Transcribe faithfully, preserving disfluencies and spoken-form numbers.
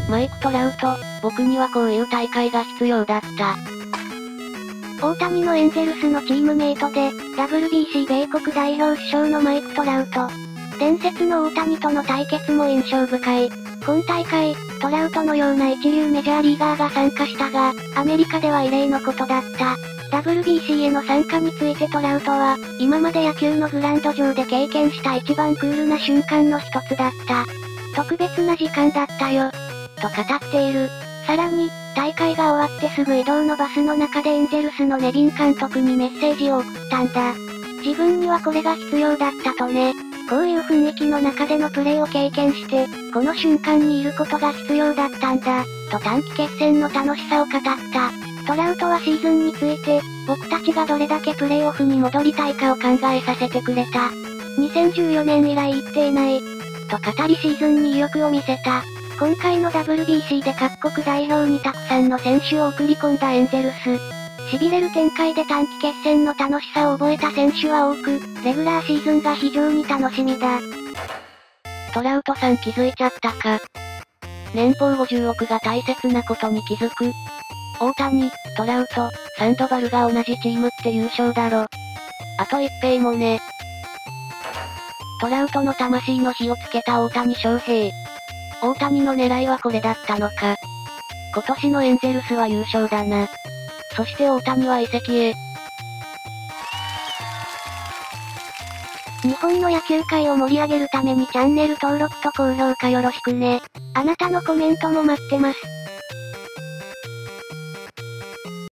マイク・トラウト、僕にはこういう大会が必要だった。 大谷のエンゼルスのチームメイトで、ダブリュービーシー 米国代表主将のマイク・トラウト。伝説の大谷との対決も印象深い。今大会、トラウトのような一流メジャーリーガーが参加したが、アメリカでは異例のことだった。ダブリュービーシー への参加についてトラウトは、今まで野球のグラウンド上で経験した一番クールな瞬間の一つだった。特別な時間だったよ。と語っている。さらに、大会が終わってすぐ移動のバスの中でエンゼルスのネビン監督にメッセージを送ったんだ。自分にはこれが必要だったとね。こういう雰囲気の中でのプレーを経験して、この瞬間にいることが必要だったんだ、と短期決戦の楽しさを語った。トラウトはシーズンについて、僕たちがどれだけプレーオフに戻りたいかを考えさせてくれた。にせんじゅうよねん以来行っていない。と語りシーズンに意欲を見せた。今回の ダブリュービーシー で各国代表にたくさんの選手を送り込んだエンゼルス。痺れる展開で短期決戦の楽しさを覚えた選手は多く、レギュラーシーズンが非常に楽しみだ。 トラウトさん気づいちゃったか。年俸ごじゅうおくが大切なことに気づく。大谷、トラウト、サンドバルが同じチームって優勝だろ。あと一平もね。トラウトの魂の火をつけた大谷翔平。大谷の狙いはこれだったのか。今年のエンゼルスは優勝だな。そして大谷は移籍へ。 日本の野球界を盛り上げるためにチャンネル登録と高評価よろしくね。あなたのコメントも待ってます。